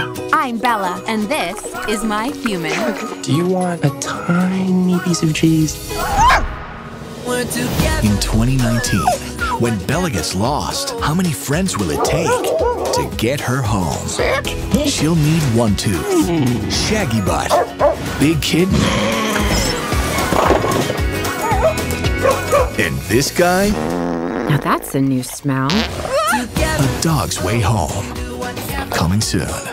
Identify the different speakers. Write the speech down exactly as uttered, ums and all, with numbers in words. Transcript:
Speaker 1: I'm Bella, and this is my human.
Speaker 2: Do you want a tiny piece of cheese?
Speaker 3: In twenty nineteen, when Bella gets lost, how many friends will it take to get her home? She'll need one tooth, shaggy butt, big kidney, and this guy?
Speaker 4: Now that's a new smell.
Speaker 3: A dog's way home. Coming soon.